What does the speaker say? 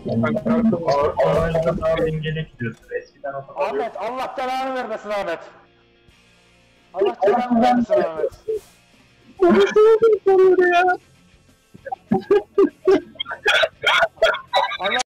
Ağırlıkta daha dengeli gidiyorsun. Eskiden o kadar yok. Ahmet Allah belanı vermesin Ahmet. Allah belanı vermesin Ahmet. Konuşuyorsun ya.